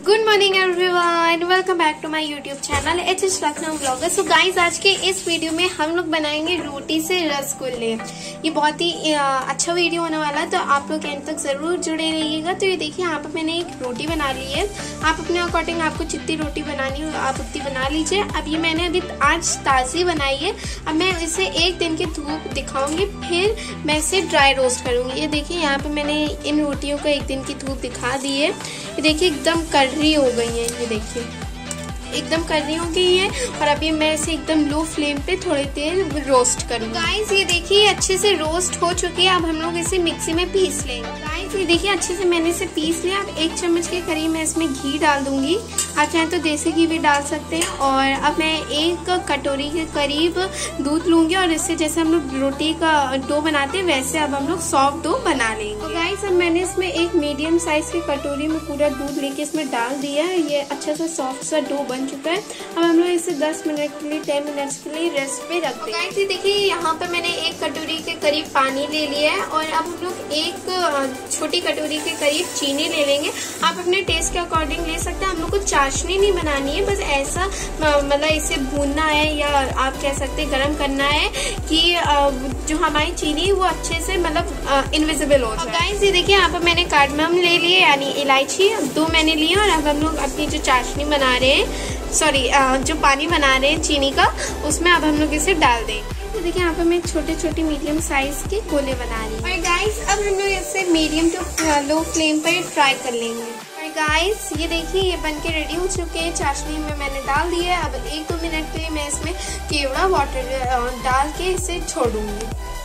Good morning everyone, welcome back to my YouTube channel HH Lucknow blogger. So guys, आज के इस video में हम लोग बनाएंगे रोटी से रसगुल्ले। ये बहुत ही अच्छा वीडियो होने वाला है, तो आप लोग एंड तक जरूर जुड़े रहिएगा। तो ये देखिए, यहाँ पर मैंने एक रोटी बना ली है। आप अपने अकॉर्डिंग आपको जितनी रोटी बनानी हो आप उतनी बना लीजिए। अब ये मैंने अभी आज ताज़ी बनाई है। अब मैं इसे एक दिन की धूप दिखाऊंगी, फिर मैं इसे ड्राई रोस्ट करूंगी। ये देखिए, यहाँ पे मैंने इन रोटियों को एक दिन की धूप दिखा दी है। ये देखिए, एकदम कड़वी हो गई है। ये देखिए, एकदम करनी हो गई है। और अभी मैं इसे एकदम लो फ्लेम पे थोड़ी देर रोस्ट करूँगी। गाइस, ये देखिए अच्छे से रोस्ट हो चुकी है। अब हम लोग इसे मिक्सी में पीस लेंगे। गाइस, ये देखिए अच्छे से मैंने इसे पीस लिया। अब 1 चम्मच के करीब मैं इसमें घी डाल दूंगी। आप चाहें तो देसी घी भी डाल सकते हैं। और अब मैं 1 कटोरी के करीब दूध लूंगी और इससे जैसे हम लोग रोटी का डो बनाते हैं वैसे अब हम लोग सॉफ्ट डो बना लेंगे। तो गाइस, अब मैंने इसमें एक मीडियम साइज की कटोरी में पूरा दूध लेके इसमें डाल दिया है। ये अच्छा सा सॉफ्ट सा डो बन चुका है। अब हम लोग इसे 10 मिनट के लिए 10 मिनट्स के लिए रेस्ट पे रखते हैं। गाइस, ये देखिए, यहाँ पे मैंने 1 कटोरी के करीब पानी ले लिया है। और अब हम लोग 1 छोटी कटोरी के करीब चीनी ले लेंगे। आप अपने टेस्ट के अकॉर्डिंग ले सकते हैं। हम लोग को चाशनी नहीं बनानी है, बस ऐसा मतलब इसे भूनना है या आप कह सकते हैं गर्म करना है कि जो हमारी चीनी है वो अच्छे से मतलब इनविजिबल हो जाए। गाइस, ये देखिए, यहाँ पर मैंने कार्डमम ले लिए यानी इलायची 2 मैंने लिए। और अब हम लोग अपनी जो चाशनी बना रहे हैं, जो पानी बना रहे हैं चीनी का, उसमें अब हम लोग इसे डाल देंगे। तो देखिए, यहाँ पर मैं छोटे छोटे मीडियम साइज के गोले बना रही हूँ। और गाइस, अब हम लोग इसे मीडियम टू लो फ्लेम पर फ्राई कर लेंगे। और गाइस, ये देखिए, ये बन के रेडी हो चुके हैं। चाशनी में मैंने डाल दिया है। अब 1-2 मिनट के लिए मैं इसमें केवड़ा वाटर डाल के इसे छोड़ूंगी।